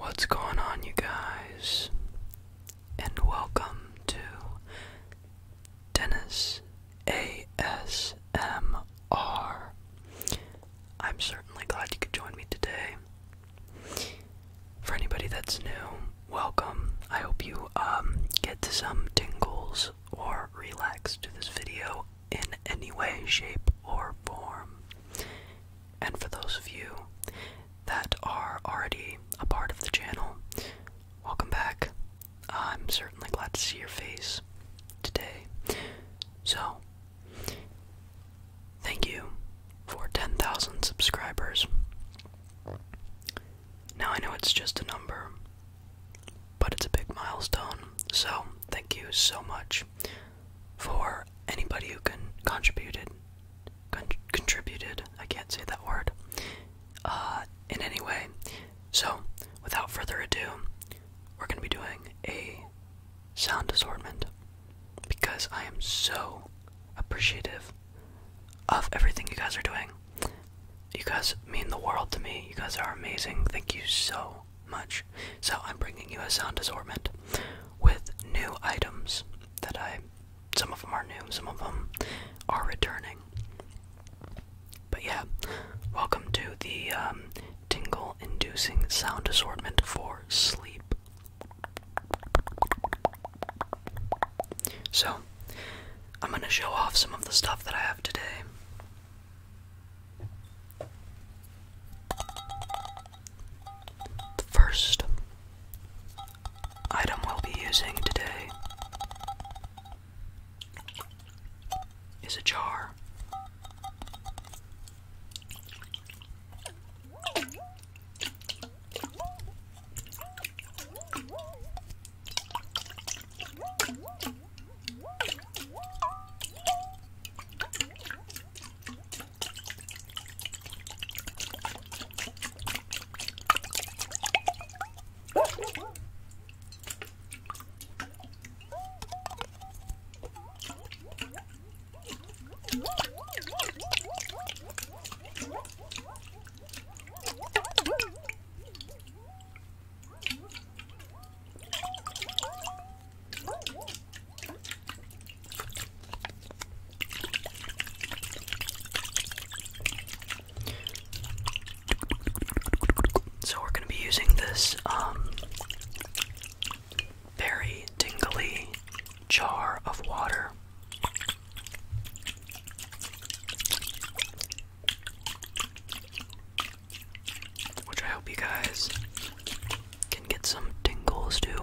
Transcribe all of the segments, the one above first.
What's going on, you guys? And welcome to Dennis ASMR. I'm certainly glad you could join me today. For anybody that's new, welcome. I hope you get some tingles or relax to this video in any way, shape, or form. And for those of you that are already a part of the channel, welcome back. I'm certainly glad to see your face today. So, thank you for 10,000 subscribers. Now I know it's just a number, but it's a big milestone, so thank you so much for anybody who contributed, I can't say that word, in any way. So, without further ado, we're going to be doing a sound assortment, because I am so appreciative of everything you guys are doing. You guys mean the world to me. You guys are amazing. Thank you so much. So I'm bringing you a sound assortment with new items that some of them are new, some of them are returning. But yeah, welcome to the tingle-inducing sound assortment for sleep. So, I'm going to show off some of the stuff that I have today. The first item we'll be using today is a jar. So we're going to be using this very tingly jar of water. Which I hope you guys can get some tingles to.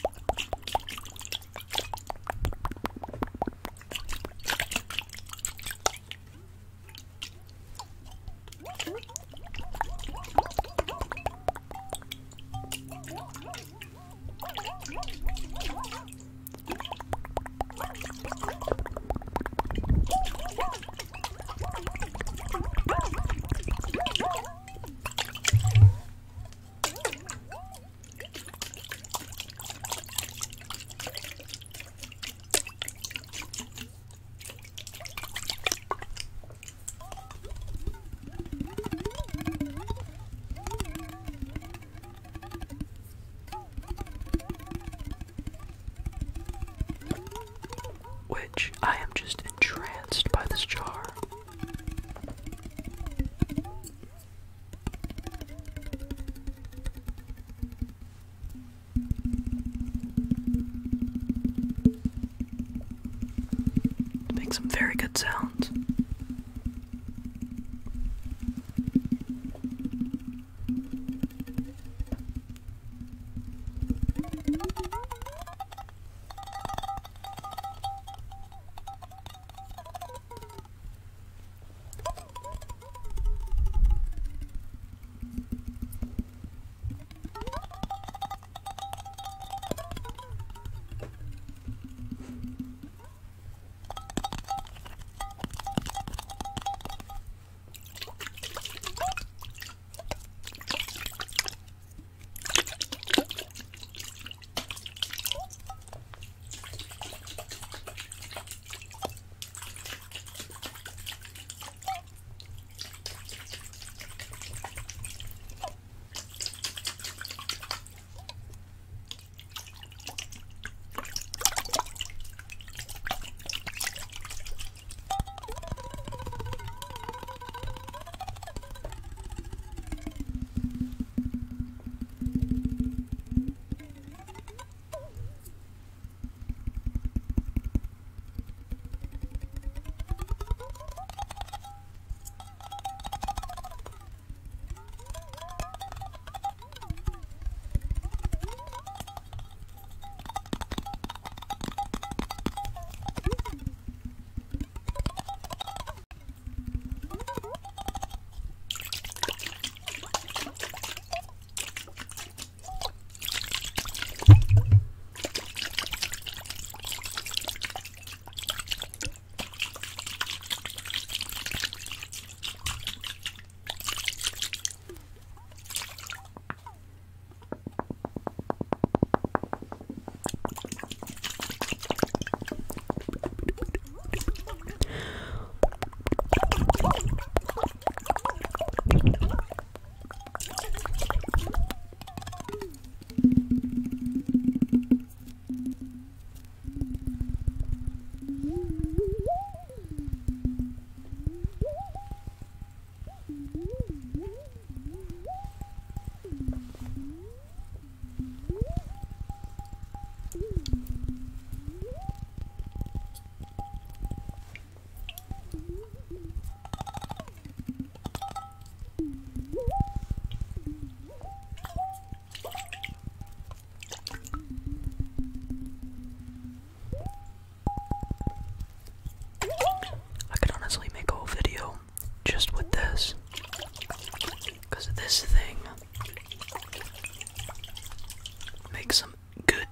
Which I am just entranced by this jar. It makes some very good sounds.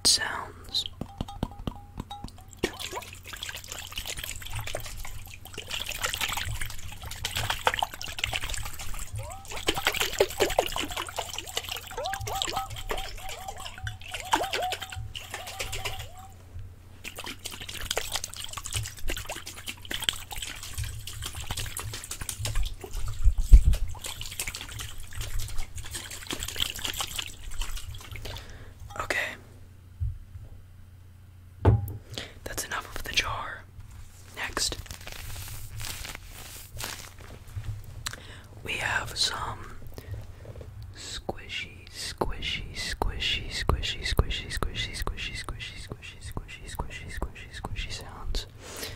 good sounds. Okay. That's enough of the jar. Next, we have some squishy, squishy, squishy, squishy, squishy, squishy, squishy, squishy, squishy, squishy, squishy, squishy, squishy sounds.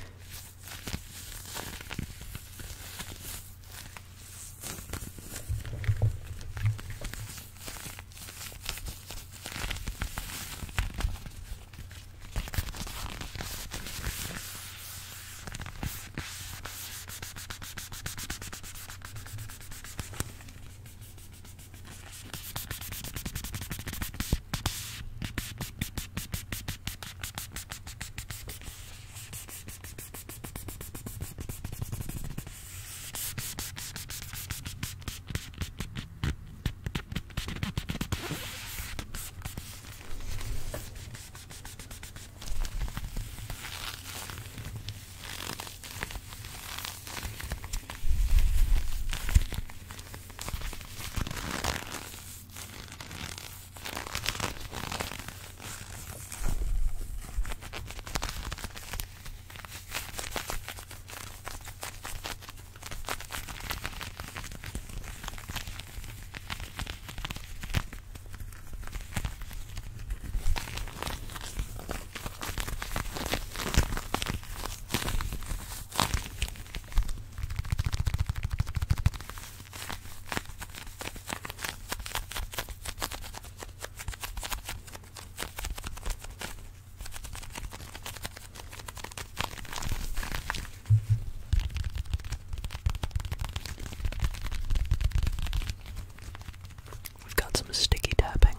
We've got some sticky tapping.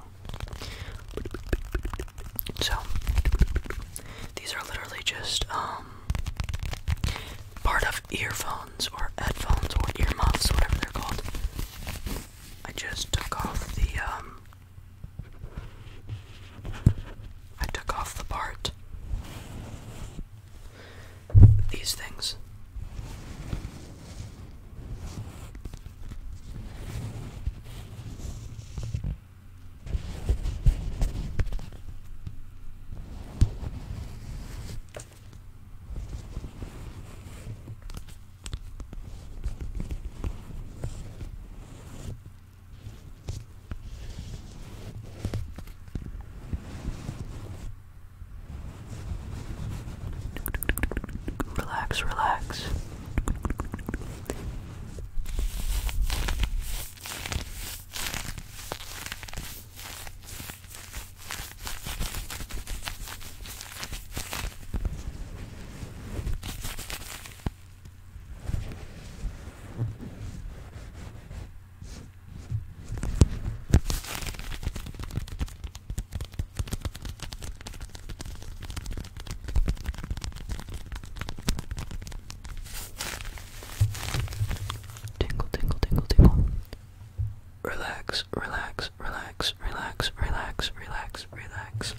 So, these are literally just, part of earphones or headphones or earmuffs, whatever they're called. I just took off the, part. These things. Relax, relax. Tingle, tingle, tingle, tingle. Relax, relax, relax, relax, relax, relax, relax.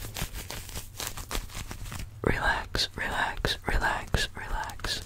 Relax, relax, relax, relax.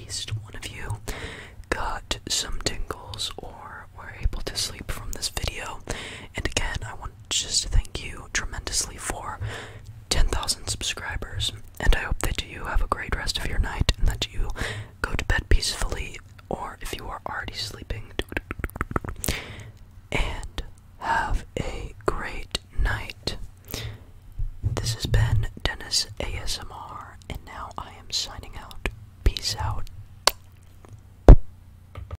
least one of you got some tingles or were able to sleep from this video. And again, I want just to thank you tremendously for 10,000 subscribers.